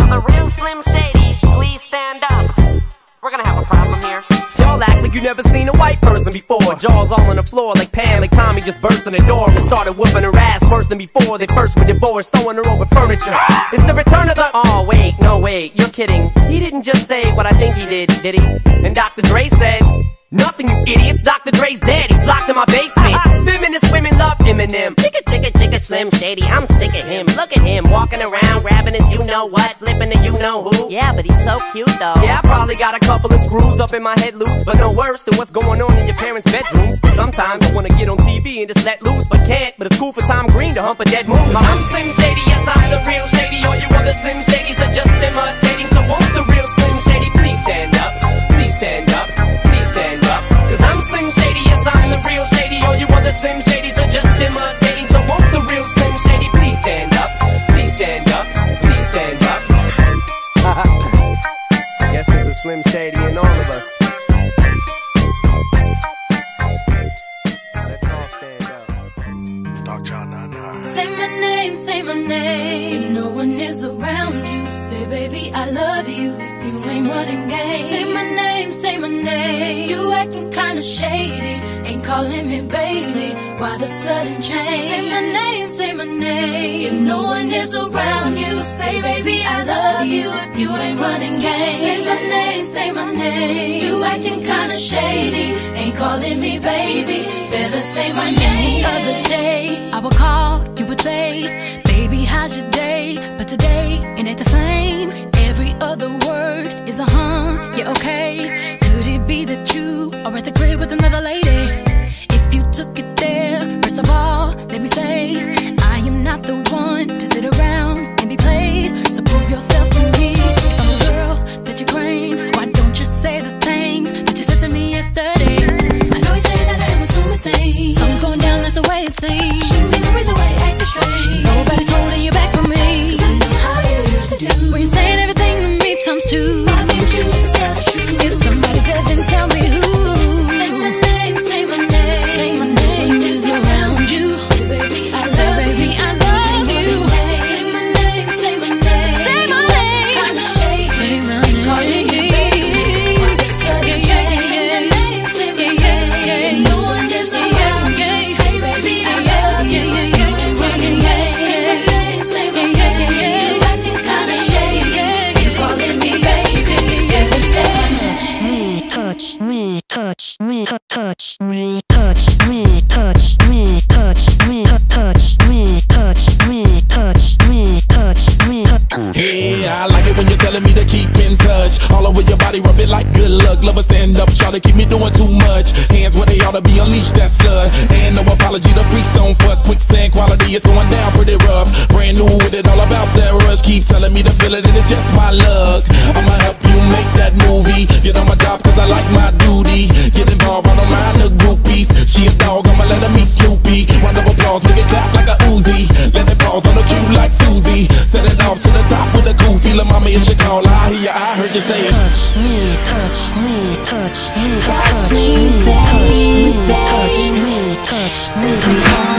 the real Slim Shady, please stand up. We're gonna have a problem here. Y'all act like you never seen a white person before. Jaws all on the floor like Pam, like Tommy just burst in the door and started whooping her ass worse than before. They first were divorced, throwing her over furniture. It's the return of the... Oh, wait, no, wait, you're kidding. He didn't just say what I think he did he? And Dr. Dre said... Nothing, you idiots. Dr. Dre's dead. He's locked in my basement. Feminist women love Eminem. Chicka, Slim Shady. I'm sick of him. Look at him walking around, grabbing his you-know-what, flipping the you-know-who. Yeah, but he's so cute, though. Yeah, I probably got a couple of screws up in my head loose, but no worse than what's going on in your parents' bedrooms. Sometimes I wanna get on TV and just let loose, but can't. But it's cool for Tom Green to hump a dead moose. I'm Slim Shady, yes, I'm the real Shady. All you other Slim Shadys are just imitating. So won't the real Slim Shady please stand up? Please stand up. Stand up, cause I'm Slim Shady, yes I'm the real Shady. All you other Slim Shadys are just imitating. So won't the real Slim Shady please stand up? Please stand up, please stand up. Guess there's a Slim Shady in all of us. Let's all stand up. Dog John, nah. Say my name, if no one is around you. Say baby I love you, if you ain't running game. Say my name, you acting kinda shady. Ain't calling me baby, why the sudden change? Say my name, if no one is around you. Say baby I love you, if you ain't running game. Say my name, you acting kinda shady. Ain't calling me baby, better say my name. The other day I would call, you would say, baby how's your day? But today it ain't the same. Every other word is a yeah okay. Could it be that you are at the crib with another lady? If you took it there, first of all, let me say, I am not the one to sit around and be played. So prove yourself to me. If I'm the girl that you claim, why don't you say the things that you said to me yesterday? I know you say that I am assuming things. Something's going down, that's the way it seems. Shouldn't be the reason why you're acting strange. Nobody's holding you back from me, 'cause I know how you usually do. When you're saying everything to me times two, I need you to tell the truth. If somebody's dead, then tell me who. Say my name, say my name. Say my name is around you. Say baby I love you. Say my name, say my name. Say my name. Kinda shady. Say my name. Calling me baby. Why the sudden change? Say my name, say my name. No one is around you. Say baby I love you. Running late. Say my name, say my name. You acting kinda shady. You calling me baby. Every second. Touch me, touch me, touch me, touch me, touch me, touch me, touch me, touch me, touch me, touch me. Yeah, I like it when you're telling me to keep in touch. All over your body, rub it like good luck. Lover stand up, try to keep me doing too much. Hands where they ought to be, unleashed that slut. And no apology, the freaks don't fuss. Quicksand quality, it's going down pretty rough. Brand new with it, all about that rush. Keep telling me to feel it and it's just my luck. I'ma help you make that movie. Get on my job cause I like my duty. Get involved, I don't mind the groupies. She a dog, I'ma let her meet Snoopy. Round of applause, make it clap like a Uzi. Let it pause on the cue like Susie. Set it off to the top with a cool feeling. Mommy, it's your call, I hear ya, I heard you say it. Touch me, touch me, touch me, touch me, touch me, touch me, touch me, touch me.